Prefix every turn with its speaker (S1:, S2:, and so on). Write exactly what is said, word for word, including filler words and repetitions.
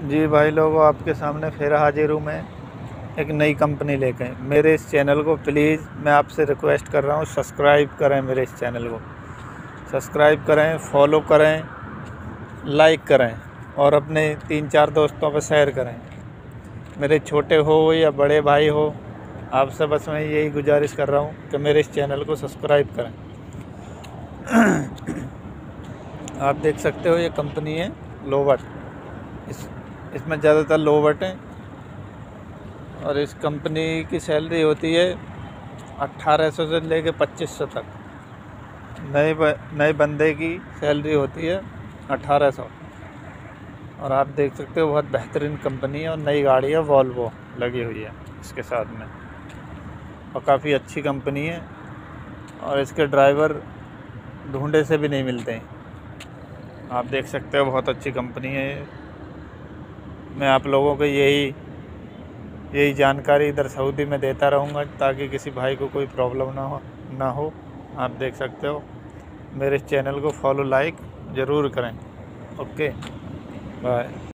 S1: जी भाई लोगों, आपके सामने फिर हाजिर हूँ मैं एक नई कंपनी लेके। मेरे इस चैनल को प्लीज़ मैं आपसे रिक्वेस्ट कर रहा हूँ, सब्सक्राइब करें। मेरे इस चैनल को सब्सक्राइब करें, फॉलो करें, लाइक करें और अपने तीन चार दोस्तों पर शेयर करें। मेरे छोटे हो या बड़े भाई हो, आपसे बस मैं यही गुजारिश कर रहा हूँ कि मेरे इस चैनल को सब्सक्राइब करें। आप देख सकते हो ये कंपनी है लोवट। इस इसमें ज़्यादातर लोवट हैं और इस कंपनी की सैलरी होती है अट्ठारह सौ से लेके पच्चीस सौ तक। नए नए बंदे की सैलरी होती है अट्ठारह सौ। और आप देख सकते हो बहुत बेहतरीन कंपनी है और नई गाड़ी है, वॉल्वो लगी हुई है इसके साथ में और काफ़ी अच्छी कंपनी है। और इसके ड्राइवर ढूंढे से भी नहीं मिलते हैं। आप देख सकते हो बहुत अच्छी कंपनी है। मैं आप लोगों को यही यही जानकारी इधर सऊदी में देता रहूँगा ताकि किसी भाई को कोई प्रॉब्लम ना हो ना हो आप देख सकते हो। मेरे इस चैनल को फॉलो लाइक ज़रूर करें। Okay, bye.